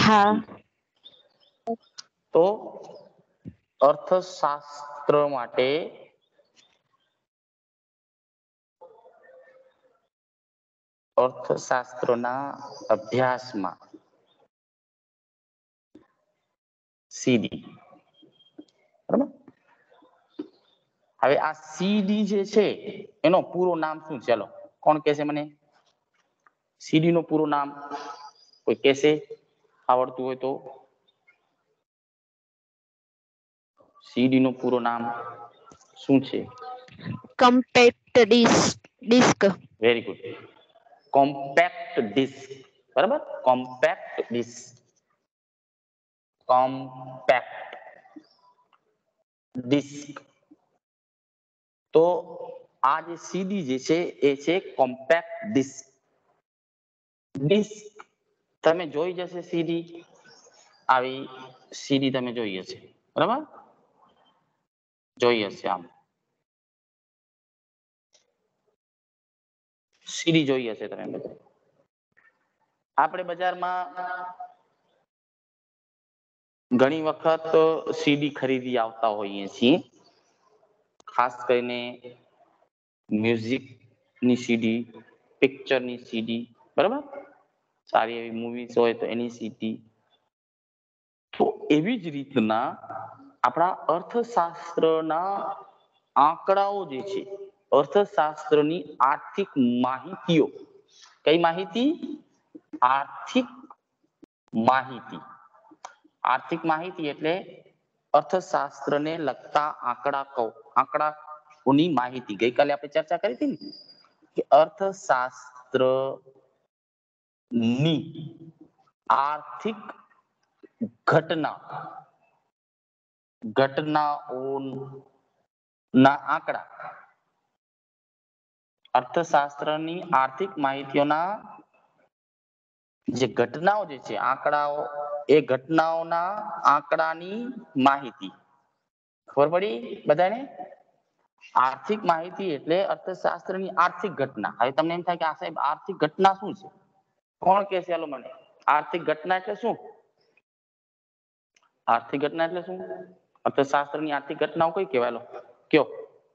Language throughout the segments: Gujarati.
હા. તો અર્થશાસ્ત્ર માટે અર્થશાસ્ત્રના અભ્યાસમાં સીડી, બરાબર. હવે આ સીડી જે છે એનો પૂરો નામ શું છે? ચાલો કોણ કહેશે મને? સીડી નું પૂરું નામ કોઈ કહેશે? આવડતું હોય તો. સીડી નું પૂરું નામ શું છે? Compact disc. Very good. Compact disc, બરાબર. Compact disc, compact disc. તો આ જે સીડી જે છે એ છે કોમ્પેક્ટ ડિસ્ક. ડિસ્ક તમે જોઈ જશે સીડી, આવી સીડી તમે જોઈ હશે, બરાબર. જોઈ હશે, આમ સીડી જોઈ હશે તમે બધા. આપણે બજારમાં ઘણી વખત સીડી ખરીદી આવતા હોઈએ છીએ, ખાસ કરીને મ્યુઝિક ની સીડી, પિક્ચર ની સીડી, બરાબર. સારી એવી મૂવીઝ હોય તો એની સીડી. તો એવી જ રીતના આપણા અર્થશાસ્ત્રના આંકડાઓ જે છે, અર્થશાસ્ત્રની આર્થિક માહિતીઓ, કઈ માહિતી? આર્થિક માહિતી. આર્થિક માહિતી એટલે અર્થશાસ્ત્રને લગતા આંકડાઓની માહિતી. ગઈકાલે આપણે ચર્ચા કરી હતી ને કે અર્થશાસ્ત્ર ની આર્થિક ઘટનાઓના આંકડા, અર્થશાસ્ત્રની આર્થિક માહિતીઓના જે ઘટનાઓ જે છે, આંકડાઓ, એ ઘટનાઓના આંકડાની માહિતી. ખબર પડી બધાને? આર્થિક માહિતી એટલે અર્થશાસ્ત્રની આર્થિક ઘટના. હવે તમને એમ થાય કે આ સાહેબ આર્થિક ઘટના શું છે? કોણ કહેશે? ચાલો મને. આર્થિક ઘટના એટલે શું? આર્થિક ઘટના એટલે શું? અર્થશાસ્ત્રની આર્થિક ઘટનાઓ કઈ કહેવાય? કયો.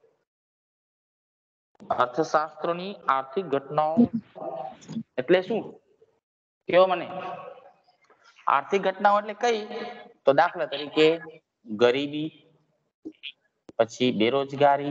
અર્થશાસ્ત્રની આર્થિક ઘટનાઓ એટલે શું? કયો મને. આર્થિક ઘટનાઓ એટલે કઈ? તો દાખલા તરીકે ગરીબી, પછી બેરોજગારી,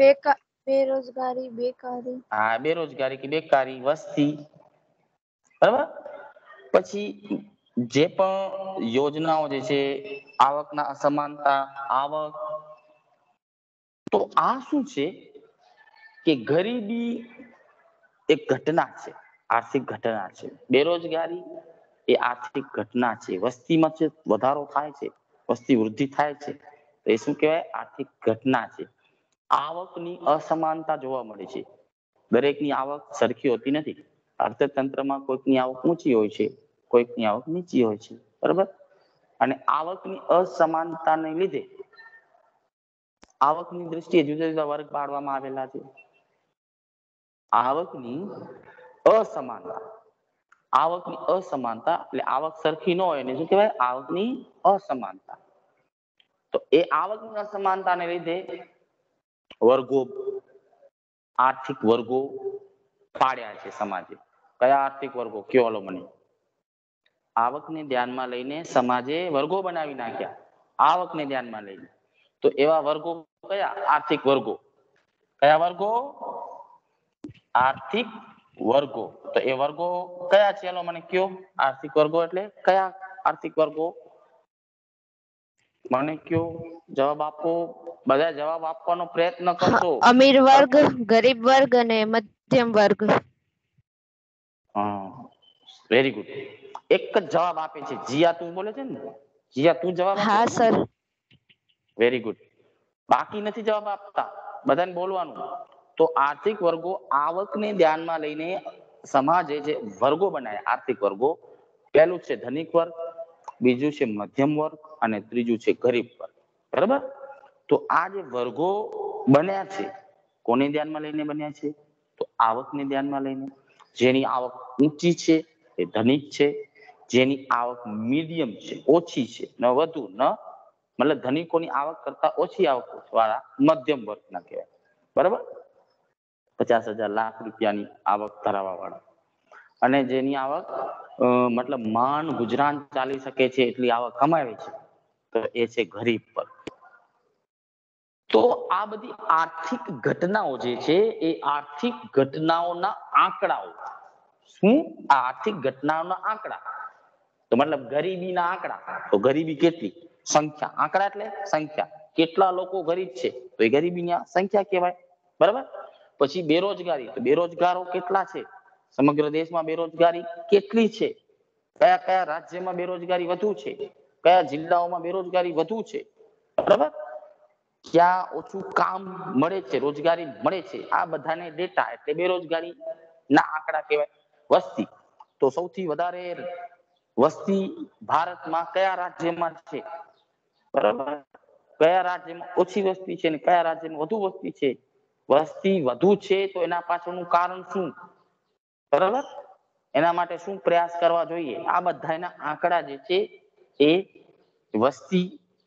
બેકારી. હા, બેરોજગારી કે બેકારી, વસ્તી, બરાબર. પછી જે પણ યોજનાઓ જે છે, આવકના અસમાનતા, આવક. તો આ શું છે કે ગરીબી એક ઘટના છે, આર્થિક ઘટના છે. બેરોજગારી એ આર્થિક ઘટના છે. વસ્તીમાં જે વધારો થાય છે, વસ્તી વૃદ્ધિ થાય છે, તો એ શું કહેવાય? આર્થિક ઘટના છે. આવકની અસમાનતા જોવા મળે છે. દરેકની આવક સરખી હોતી નથી. અર્થતંત્રમાં કોઈકની આવક ઊંચી હોય છે, કોઈકની આવક નીચી હોય છે, બરાબર. અને આવકની અસમાનતાને લીધે આવકની દ્રષ્ટિએ જુદા જુદા વર્ગ પાડવામાં આવેલા છે. આવકની અસમાનતા, આવકની અસમાનતા એટલે આવક સરખી ન હોય એને શું કહેવાય? આવકની અસમાનતા. તો એ આવકની અસમાનતાને લીધે વર્ગો, આર્થિક વર્ગો પાડ્યા છે સમાજે. કયા આર્થિક વર્ગો? કયો મને. આવકને ધ્યાનમાં લઈને સમાજે વર્ગો બનાવી નાખ્યા. આવકને ધ્યાનમાં લઈને. તો એવા વર્ગો કયા? આર્થિક વર્ગો. કયા વર્ગો? આર્થિક વર્ગો. તો એ વર્ગો કયા છે? ચાલો મને કયો. આર્થિક વર્ગો એટલે કયા આર્થિક વર્ગો? મને કયો, જવાબ આપો. બધા જવાબ આપવાનો પ્રયત્ન કરશો. અમીર વર્ગ, ગરીબ વર્ગ અને મધ્યમ વર્ગ. હા, વેરી ગુડ. એક જ જવાબ આપે છે. જીયા તું બોલે છે ને? જીયા તું જવાબ આપે છે? હા સર. Very good. બાકી નથી જવાબ આપતા, બધાને બોલવાનું. તો આર્થિક વર્ગો, આવકને ધ્યાનમાં લઈને સમાજે જે વર્ગો બનાવ્યા, આર્થિક વર્ગો. પહેલું છે ધનિક વર્ગ, બીજું છે મધ્યમ વર્ગ અને ત્રીજું છે ગરીબ વર્ગ, બરાબર. તો આ જે વર્ગો બન્યા છે, કોને ધ્યાનમાં લઈને બન્યા છે? તો આવકને ધ્યાનમાં લઈને. જેની આવક ઊંચી છે એ ધનિક છે, જેની આવક મીડિયમ છે, ઓછી છે, ન વધુ ન મતલબ ધનિકોની આવક કરતા ઓછી આવક વાળા મધ્યમ વર્ગના કહેવાય. બરાબર, 50,000 લાખ રૂપિયાની આવક ધરાવવા વાળા, અને જેની આવક મતલબ માંડ ગુજરાન ચાલી શકે છે એટલી આવક કમાવે છે, તો એ છે ગરીબ વર્ગ. તો આ બધી આર્થિક ઘટનાઓ જે છે એ આર્થિક ઘટનાઓના આંકડાઓ. શું? આ આર્થિક ઘટનાઓના આંકડા. તો મતલબ ગરીબીના આંકડા. તો ગરીબી કેટલી? સંખ્યા. આંકડા એટલે સંખ્યા. કેટલા લોકો ગરીબ છે તો એ ગરીબીની સંખ્યા કહેવાય. બરાબર. પછી બેરોજગારી. તો બેરોજગારો કેટલા છે? સમગ્ર દેશમાં બેરોજગારી કેટલી છે? કયા કયા રાજ્યમાં બેરોજગારી વધુ છે? કયા જિલ્લાઓમાં બેરોજગારી વધુ છે? બરાબર. ક્યાં ઓછું કામ મળે છે, રોજગારી મળે છે, આ બધાને ડેટા એટલે બેરોજગારી ના આંકડા કહેવાય. વસ્તી. તો સૌથી વધારે વસ્તી ભારતમાં કયા રાજ્યમાં છે? બરાબર. કયા રાજ્યમાં ઓછી વસ્તી છે ને કયા રાજ્યમાં વધુ વસ્તી છે? વસ્તી વધુ છે તો એના પાછળનું કારણ શું? બરાબર. એના માટે શું પ્રયાસ કરવા જોઈએ? આ બધાના આંકડા જે છે એ વસ્તી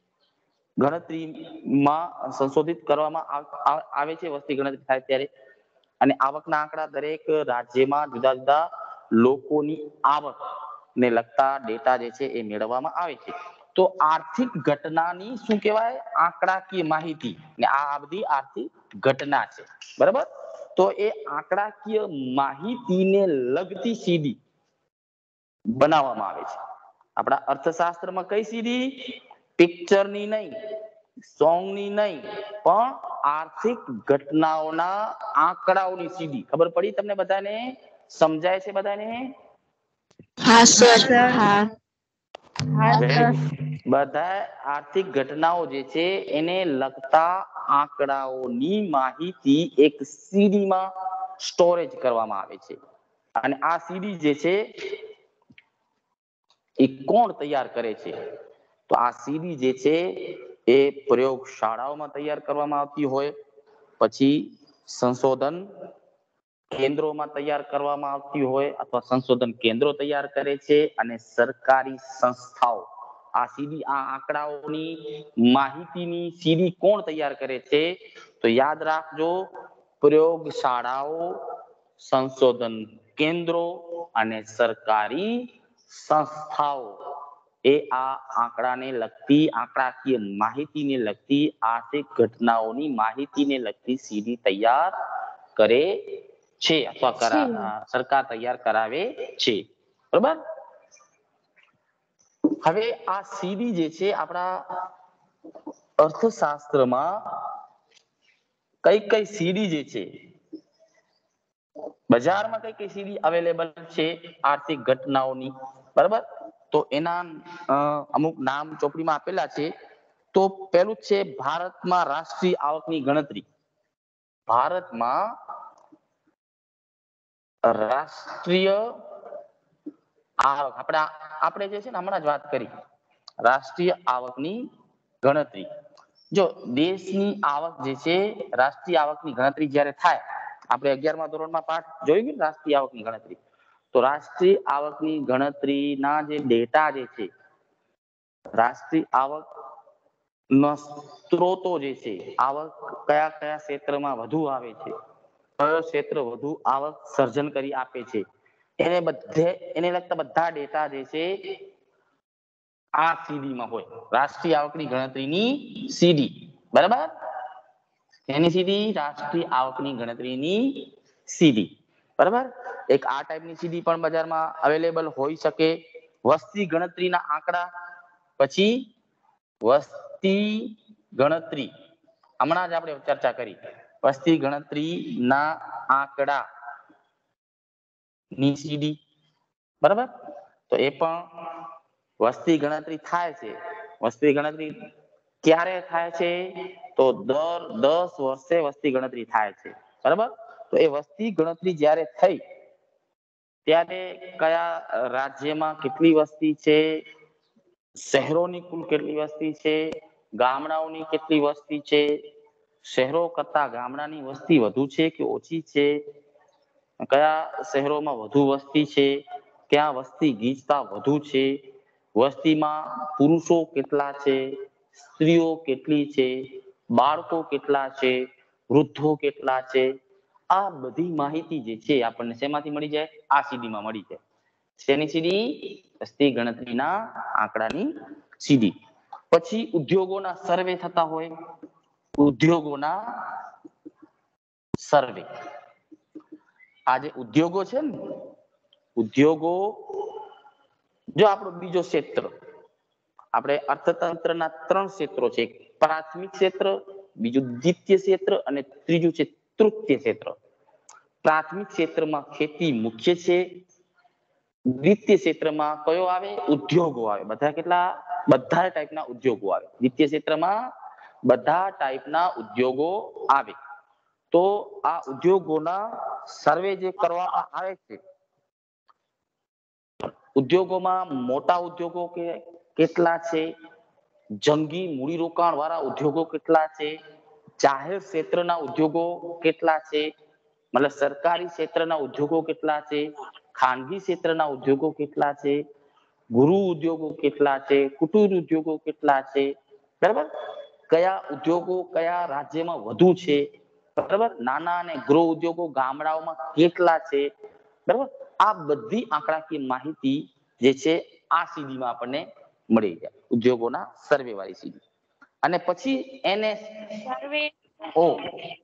ગણતરીમાં સંશોધિત કરવામાં આવે છે, વસ્તી ગણતરી થાય ત્યારે. અને આવકના આંકડા દરેક રાજ્યમાં જુદા જુદા લોકોની આવક ને લગતા ડેટા જે છે એ મેળવવામાં આવે છે. તો આર્થિક ઘટનાની શું કહેવાય? આંકડાકીય માહિતી. ને આ બધી આર્થિક ઘટના છે. બરાબર. તો એ આંકડાકીય માહિતીને લગતી સીડી બનાવવામાં આવે છે. આપણા અર્થશાસ્ત્રમાં કઈ સીડી? પિક્ચરની નહીં, સોંગની નહીં, પણ આર્થિક ઘટનાઓના આંકડાઓની સીડી. ખબર પડી તમને બધાને? સમજાય છે બધાને? હા સર. હા. બધા આર્થિક ઘટનાઓ જે છે એને લગતા આંકડાઓની માહિતી એક સીડીમાં સ્ટોરેજ કરવામાં આવે છે. અને આ સીડી જે છે એ કોણ તૈયાર કરે છે? તો આ સીડી જે છે એ પ્રયોગશાળાઓમાં તૈયાર કરવામાં આવતી હોય, પછી સંશોધન કેન્દ્રોમાં તૈયાર કરવામાં આવતી હોય, અથવા સંશોધન કેન્દ્રો તૈયાર કરે છે, અને સરકારી સંસ્થાઓ આ સીડી આ આંકડાઓની માહિતીની સીડી કોણ તૈયાર કરે છે? તો યાદ રાખજો, પ્રયોગશાળાઓ, સંશોધન કેન્દ્રો અને સરકારી સંસ્થાઓ એ આ આંકડાને લગતી આંકડાકીય માહિતીને લગતી આર્થિક ઘટનાઓની માહિતીને લગતી સીડી તૈયાર કરે છે, અથવા સરકાર તૈયાર કરાવે છે. બરોબર. હવે આ સીડી જે છે આપણા અર્થશાસ્ત્રમાં કઈ કઈ સીડી જે છે, બજારમાં કઈ કઈ સીડી અવેલેબલ છે આર્થિક ઘટનાઓની? બરાબર. તો એના અમુક નામ ચોપડીમાં આપેલા છે. તો પેલું છે ભારતમાં રાષ્ટ્રીય આવકની ગણતરી. ભારતમાં રાષ્ટ્રીય આવક આપણે જે છે ને હમણાં જ વાત કરી, રાષ્ટ્રીય આવકની ગણતરી. જો દેશની આવક જે છે, રાષ્ટ્રીય આવકની ગણતરી જ્યારે થાય, આપણે 11મા ધોરણમાં પાઠ જોઈ ગયું રાષ્ટ્રીય આવકની ગણતરી. તો રાષ્ટ્રીય આવકની ગણતરીના જે ડેટા જે છે, રાષ્ટ્રીય આવક નો સ્ત્રોતો જે છે, આવક કયા કયા ક્ષેત્રમાં વધુ આવે છે, કયો ક્ષેત્ર વધુ આવક સર્જન કરી આપે છે, એને લગતા બધા ડેટા જે છે આ સીડીમાં હોય. રાષ્ટ્રીય આવકની ગણતરીની સીડી. બરાબર. એની સીડી રાષ્ટ્રીય આવકની ગણતરીની સીડી. બરાબર. એક આ ટાઈપની સીડી પણ બજારમાં અવેલેબલ હોઈ શકે. વસ્તી ગણતરીના આંકડા. પછી વસ્તી ગણતરી, હમણાં જ આપણે ચર્ચા કરી, વસ્તી ગણતરીના આંકડા ની સીડી. બરાબર. તો એ પણ વસ્તી ગણતરી થાય છે. વસ્તી ગણતરી ક્યારે થાય છે? તો દર 10 વર્ષે વસ્તી ગણતરી થાય છે. બરાબર. તો એ વસ્તી ગણતરી જ્યારે થઈ ત્યારે કયા રાજ્યમાં કેટલી વસ્તી છે, શહેરોની કુલ કેટલી વસ્તી છે, ગામડાઓની કેટલી વસ્તી છે, શહેરો કરતા ગામડાની વસ્તી વધુ છે કે ઓછી છે, કયા શહેરોમાં વધુ વસ્તી છે, ત્યાં વસ્તી ગીચતા વધુ છે, વસ્તીમાં પુરુષો કેટલા છે, સ્ત્રીઓ કેટલી છે, બાળકો કેટલા છે, વૃદ્ધો કેટલા છે, આ બધી માહિતી જે છે આપણને શેમાંથી મળી જાય? આ સીડીમાં મળી જાય. શેની સીડી? વસ્તી ગણતરીના આંકડાની સીડી. પછી ઉદ્યોગોના સર્વે થતા હોય, ઉદ્યોગોના સર્વે. આ જે ઉદ્યોગો છે ને, ઉદ્યોગો જો આપણો બીજો ક્ષેત્ર, આપણે અર્થતંત્રના 3 ક્ષેત્રો છે, એક પ્રાથમિક ક્ષેત્ર, બીજું દ્વિતીય ક્ષેત્ર અને ત્રીજું છે તૃતીય ક્ષેત્ર. પ્રાથમિક ક્ષેત્રમાં ખેતી મુખ્ય છે, દ્વિતીય ક્ષેત્રમાં કયો આવે? ઉદ્યોગો આવે. બધા કેટલા? બધા ટાઈપના ઉદ્યોગો આવે. દ્વિતીય ક્ષેત્રમાં બધા ટાઈપના ઉદ્યોગો આવે. તો આ ઉદ્યોગોના સર્વે જે કરવામાં આવે છે, ઉદ્યોગોમાં મોટા ઉદ્યોગો કેટલા છે, જંગી મૂડીરોકાણ વાળા ઉદ્યોગો કેટલા છે, જાહેર ક્ષેત્રના ઉદ્યોગો કેટલા છે, મતલબ સરકારી ક્ષેત્રના ઉદ્યોગો કેટલા છે, ખાનગી ક્ષેત્રના ઉદ્યોગો કેટલા છે, ગૃહ ઉદ્યોગો કેટલા છે, કુટીર ઉદ્યોગો કેટલા છે, બરાબર? કયા ઉદ્યોગો કયા રાજ્યમાં વધુ છે, બરાબર? નાના અને ગૃહ ઉદ્યોગો ગામડાઓમાં કેટલા છે, બરાબર? આ બધી આંકડાકીય માહિતી જે છે આ સીડીમાં આપણને મળી જાય, ઉદ્યોગોના સર્વે વાળી સીડી. અને પછી NSO,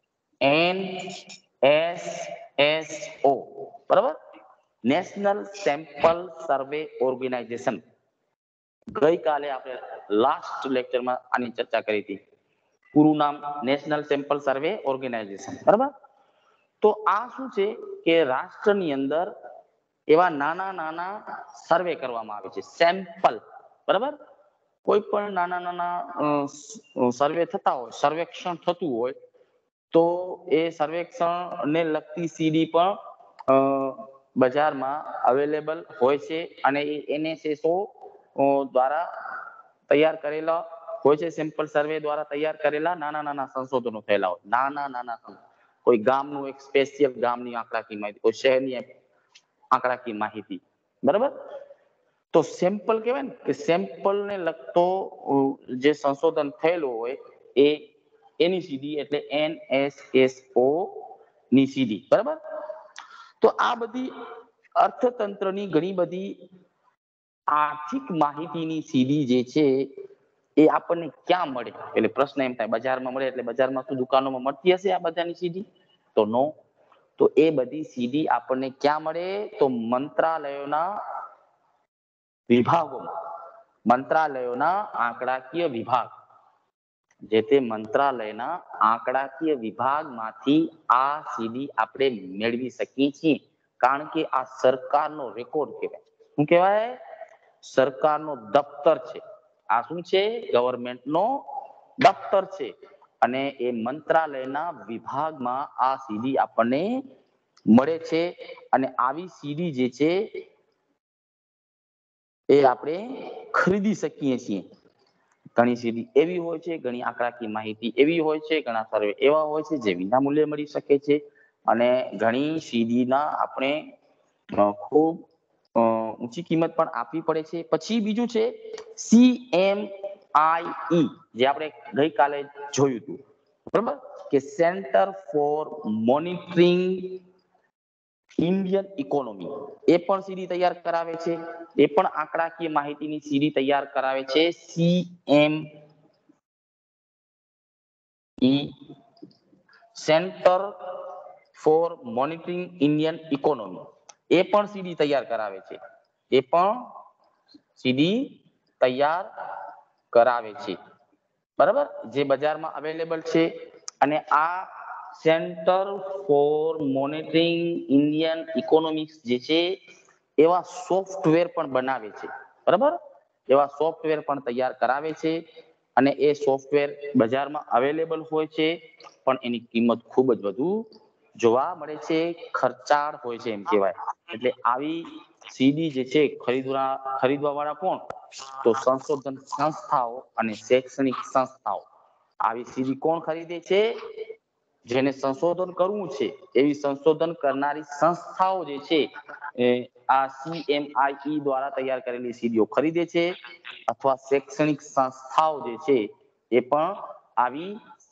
NSSO, બરાબર? National sample survey organisation. ગઈકાલે આપણે લાસ્ટ લેક્ચરમાં આની ચર્ચા કરી હતી. પૂરું નામ નેશનલ સેમ્પલ સર્વે ઓર્ગેનાઇઝેશન, બરાબર? તો આ શું છે કે રાષ્ટ્રની અંદર એવા નાના નાના સર્વે કરવામાં આવે છે, સેમ્પલ, બરાબર? કોઈ પણ નાના નાના સર્વે થતા હોય, સર્વેક્ષણ થતું હોય, તો એ સર્વેક્ષણને લગતી સીડી પણ બજારમાં અવેલેબલ હોય છે અને એ NSSO દ્વારા તૈયાર કરેલા હોય છે. સેમ્પલ સર્વે દ્વારા તૈયાર કરેલા નાના નાના સંશોધનો થયેલા હોય, નાના નાના. કોઈ ગામનું એક સ્પેશિયલ ગામની આંકડાકીય માહિતી, કોઈ શહેરની આંકડાકીય માહિતી, બરાબર? તો સેમ્પલ કહેવાય ને કે સેમ્પલને લગતો જે સંશોધન થયેલું હોય એ એની સીડી એટલે NSSO ની સીડી, બરાબર? તો આ બધી અર્થતંત્રની ઘણી બધી આર્થિક માહિતીની સીડી જે છે એ આપણને ક્યાં મળે? એટલે પ્રશ્ન એમ થાય, બજારમાં મળે એટલે બજારમાં શું દુકાનોમાં મળતી હશે આ બધાની સીડી? તો નો. તો એ બધી સીડી આપણને ક્યાં મળે? તો મંત્રાલયોના વિભાગોમાં, મંત્રાલયોના આંકડાકીય વિભાગ, જે તે મંત્રાલયના આંકડાકીય વિભાગમાંથી આ સીડી આપણે મેળવી શકીએ છીએ. કારણ કે આ સરકારનો રેકોર્ડ કહેવાય. શું કહેવાય? સરકારનો દફતર છે. આ શું છે? ગવર્મેન્ટનો દફતર છે. અને એ મંત્રાલયના વિભાગમાં આ સીડી આપણને મળે છે. અને આવી સીડી જે છે એ આપણે ખરીદી શકીએ છીએ. ઘણી સીડી એવી હોય છે, ઘણી આંકડાકીય માહિતી એવી હોય છે, ઘણા સર્વે એવા હોય છે જે વિના મૂલ્યે મળી શકે છે. અને ઘણી સીડીના આપણે ખૂબ ઊંચી કિંમત પણ આપવી પડે છે. પછી બીજું છે CMIE, જે આપણે ગઈકાલે જોયું હતું, બરાબર? કે centre for monitoring Indian economy, એ પણ સીડી તૈયાર કરાવે છે. એ પણ આંકડાકીય માહિતીની સીડી તૈયાર કરાવે છે. CME, centre for monitoring Indian economy, એ પણ સીડી તૈયાર કરાવે છે. એ પણ સીડી તૈયાર કરાવે છે, બરાબર? જે બજારમાં અવેલેબલ છે. અને આ centre for monitoring Indian economics જે છે એવા સોફ્ટવેર પણ બનાવે છે, બરાબર? એવા સોફ્ટવેર પણ તૈયાર કરાવે છે. અને એ સોફ્ટવેર બજારમાં અવેલેબલ હોય છે, પણ એની કિંમત ખૂબ જ વધુ જોવા મળે છે, ખર્ચાળ હોય છે એમ કહેવાય. એટલે આવી સીડી જે છે ખરીદવા વાળા કોણ? તો સંશોધન સંસ્થાઓ અને શૈક્ષણિક સંસ્થાઓ. આવી સીડી કોણ ખરીદે છે? જેને સંશોધન કરવું છે એવી સંશોધન કરનારી સંસ્થાઓ જે છે આ CMIE દ્વારા તૈયાર કરેલી સીડીઓ ખરીદે છે અથવા શૈક્ષણિક સંસ્થાઓ જે છે એ પણ આવી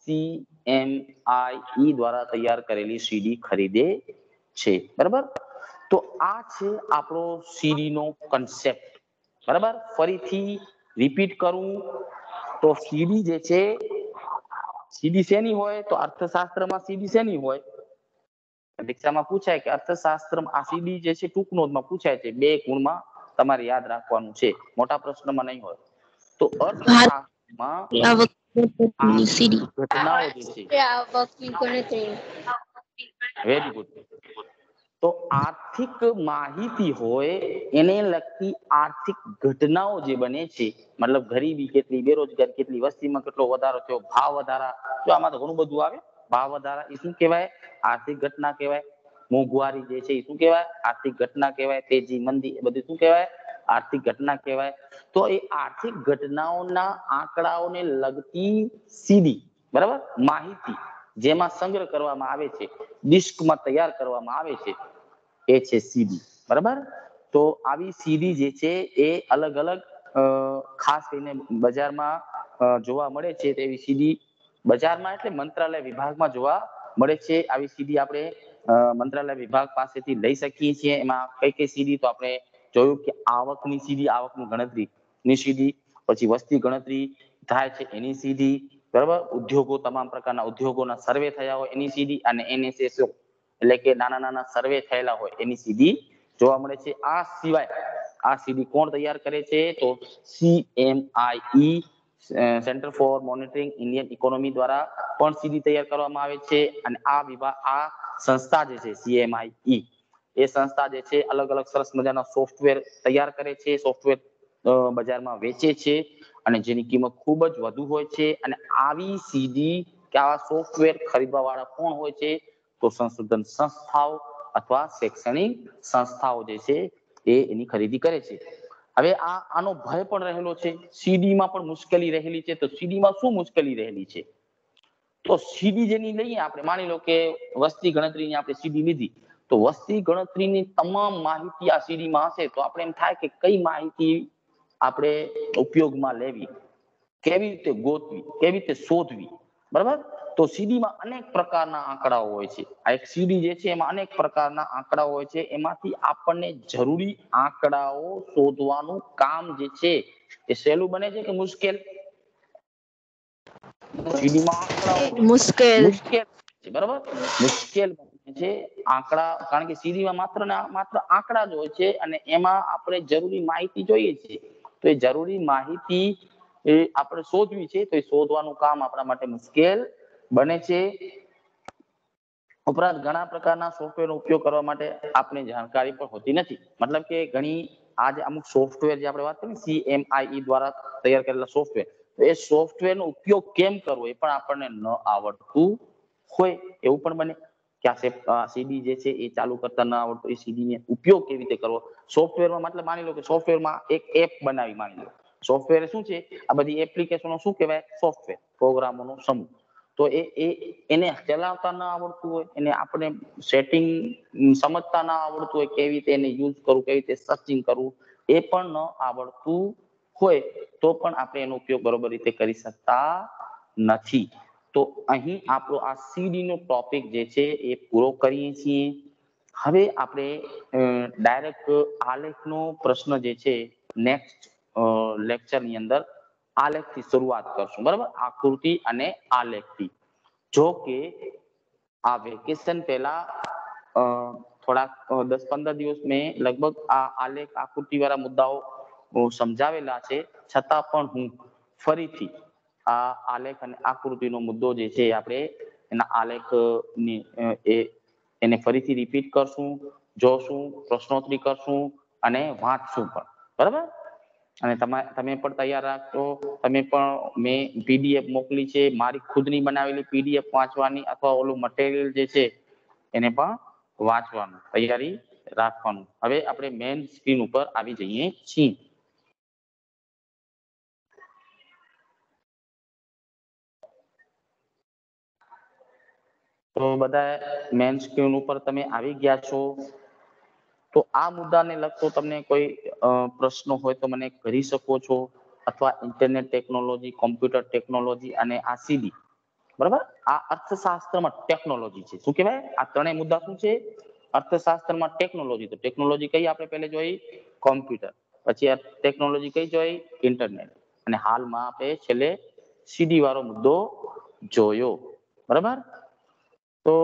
CMIE દ્વારા તૈયાર કરેલી સીડી ખરીદે છે, બરાબર. તો આ છે આપણો સીડી નો કન્સેપ્ટ, બરાબર. ફરીથી રિપીટ કરું તો સીડી જે છે, સીડી શેની હોય તો અર્થશાસ્ત્રમાં સીડી શેની હોય, પરીક્ષામાં પૂછાય કે અર્થશાસ્ત્રમાં આ સીડી જે છે ટૂંક નોંધમાં પૂછાય છે, 2 ગુણમાં તમારે યાદ રાખવાનું છે, મોટા પ્રશ્નમાં નહીં હોય. તો અર્થશાસ્ત્રમાં આર્થિક ઘટનાઓ જે છે, વેરી ગુડ. તો આર્થિક માહિતી હોય એને લગતી આર્થિક ઘટનાઓ જે બને છે, મતલબ ગરીબી કેટલી, બેરોજગારી કેટલી, વસ્તીમાં કેટલો વધારો થયો, ભાવ વધારા, જો આમાં તો ઘણું બધું આવે. ભાવ વધારા એ શું કહેવાય? આર્થિક ઘટના કહેવાય. મોંઘવારી જે છે એ શું કહેવાય? આર્થિક ઘટના કહેવાય. તેજી મંદી એ બધું શું કહેવાય? આર્થિક ઘટના કહેવાય. તો એ આર્થિક ઘટનાઓના આંકડાઓને લગતી સીડી, બરાબર, માહિતી જેમાં સંગ્રહ કરવામાં આવે છે, ડિસ્કમાં તૈયાર કરવામાં આવે છે, એ છે સીડી, બરાબર. તો આવી સીડી જે છે એ અલગ અલગ ખાસ કરીને બજારમાં જોવા મળે છે. તેવી સીડી બજારમાં એટલે મંત્રાલય વિભાગમાં જોવા મળે છે. આવી સીડી આપણે મંત્રાલય વિભાગ પાસેથી લઈ શકીએ છીએ. એમાં કઈ કઈ સીડી તો આપણે જોયું કે આવકની સીડી, આવકની ગણતરી ની સીડી, પછી વસ્તી ગણતરી થાય છે એની સીડી, બરાબર. ઉદ્યોગો, તમામ પ્રકારના ઉદ્યોગોના સર્વે થયા હોય એની સીડી, અને NSSO એટલે કે નાના નાના સર્વે થયેલા હોય એની સીડી જોવા મળે છે. આ સિવાય આ સીડી કોણ તૈયાર કરે છે તો CMIE centre for monitoring Indian economy દ્વારા પણ સીડી તૈયાર કરવામાં આવે છે. અને આ વિભાગ, આ સંસ્થા જે છે CMIE, એ સંસ્થા જે છે અલગ અલગ સરસ મજાના સોફ્ટવેર તૈયાર કરે છે, સોફ્ટવેર બજારમાં વેચે છે, અને જેની કિંમત ખૂબ જ વધુ હોય છે. અને આવી સીડી કે આવા સોફ્ટવેર ખરીદવા વાળા કોણ હોય છે તો સંશોધન સંસ્થાઓ અથવા શૈક્ષણિક સંસ્થાઓ જે છે એ એની ખરીદી કરે છે. હવે આનો ભય પણ રહેલો છે, સીડીમાં પણ મુશ્કેલી રહેલી છે. તો સીડીમાં શું મુશ્કેલી રહેલી છે? તો સીડી જેની લઈએ આપણે, માની લો કે વસ્તી ગણતરીની આપણે સીડી લીધી, તો વસ્તી ગણતરીની તમામ માહિતી આ સીડીમાં હશે તો આપણે એમ થાય કે કઈ માહિતી આપણે ઉપયોગમાં લેવી, કેવી રીતે ગોતવી, કેવી રીતે શોધવી, બરાબર. તો સીડીમાં અનેક પ્રકારના આંકડાઓ હોય છે. આ એક સીડી જે છે એમાં અનેક પ્રકારના આંકડાઓ હોય છે. એમાંથી આપણને જરૂરી આંકડાઓ શોધવાનું કામ જે છે એ સહેલું બને છે કે મુશ્કેલ? સીડીમાં આંકડાઓ મુશ્કેલ. મુશ્કેલ છે, બરાબર, મુશ્કેલ બને છે આંકડા, કારણ કે સીડીમાં માત્ર ને માત્ર આંકડા જ હોય છે, અને એમાં આપણે જરૂરી માહિતી જોઈએ છે. તો એ જરૂરી માહિતી એ આપણે શોધવી છે, તો એ શોધવાનું કામ આપણા માટે મુશ્કેલ બને છે. ઉપરાંત ઘણા પ્રકારના સોફ્ટવેરનો ઉપયોગ કરવા માટે આપણે જાણકારી પણ હોતી નથી. મતલબ કે ઘણી આજે અમુક સોફ્ટવેર જે આપણે વાત કરીએ CMIE દ્વારા તૈયાર કરેલા સોફ્ટવેર, તો એ સોફ્ટવેરનો ઉપયોગ કેમ કરવો એ પણ આપણને ન આવડતું હોય, એવું પણ બને કે આ સીડી જે છે એ ચાલુ કરતા ન આવડતું, એ સીડીને ઉપયોગ કેવી રીતે કરવો. સોફ્ટવેરમાં મતલબ માની લો કે સોફ્ટવેરમાં એક એપ બનાવી, માની લો સોફ્ટવેર શું છે, આ બધી એપ્લિકેશનો શું કહેવાય? સોફ્ટવેર, પ્રોગ્રામોનો સમૂહ. તો એને ચલાવતા ન આવડતું હોય, એને આપણે સેટિંગ સમજતા ન આવડતું હોય, કેવી રીતે એને યુઝ કરવું, કેવી રીતે સર્ચિંગ કરવું, એ પણ ન આવડતું હોય તો પણ આપણે એનો ઉપયોગ બરોબર રીતે કરી શકતા નથી. તો અહીં આપણો આ સીડી નો ટોપિક જે છે એ પૂરો કરીએ છીએ. હવે આપણે ડાયરેક્ટ આલેખનો પ્રશ્ન જે છે નેક્સ્ટ લેક્ચરની અંદર આલેખથી શરૂઆત કરશું, બરાબર, આકૃતિ અને આલેખથી. જો કે આ વેકેશન પહેલા થોડાક 10-15 દિવસ મેં લગભગ આ આલેખ આકૃતિ વાળા મુદ્દાઓ સમજાવેલા છે, છતાં પણ હું ફરીથી આ આલેખ અને આકૃતિનો મુદ્દો જે છે આપણે એના આલેખની એને ફરીથી રિપીટ કરશું, જોશું, પ્રશ્નોત્તરી કરશું અને વાંચશું પણ, બરાબર. અને તમે પણ તૈયાર રાખજો. તમે પણ મેં PDF મોકલી છે, મારી ખુદની બનાવેલી PDF વાંચવાની, અથવા ઓલું મટીરિયલ જે છે એને પણ વાંચવાનું તૈયારી રાખવાનું. હવે આપણે મેઇન સ્ક્રીન ઉપર આવી જઈએ છીએ. તો બધા મેઇન સ્ક્રીન ઉપર તમે આવી ગયા છો. તો આ મુદ્દાને લગતો તમને કોઈ પ્રશ્ન હોય તો મને કરી શકો છો, અથવા ઇન્ટરનેટ ટેકનોલોજી, કોમ્પ્યુટર ટેકનોલોજી અને આ સીડી, બરાબર? આ અર્થશાસ્ત્રમાં ટેકનોલોજી છે. શું કહેવાય? આ ત્રણેય મુદ્દા શું છે? અર્થશાસ્ત્રમાં ટેકનોલોજી. તો ટેકનોલોજી કઈ આપણે પહેલે જોઈ? કોમ્પ્યુટર. પછી આ ટેકનોલોજી કઈ જોઈ? ઇન્ટરનેટ. અને હાલમાં આપણે છેલ્લે સીડી વાળો મુદ્દો જોયો, બરાબર? તો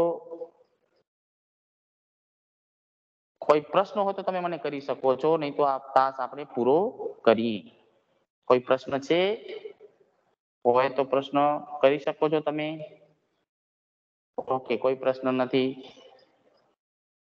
કોઈ પ્રશ્ન હોય તો તમે મને કરી શકો છો, નહીં તો આ તાસ આપણે પૂરો કરીએ. કોઈ પ્રશ્ન છે? હોય તો પ્રશ્ન કરી શકો છો તમે. ઓકે, કોઈ પ્રશ્ન નથી.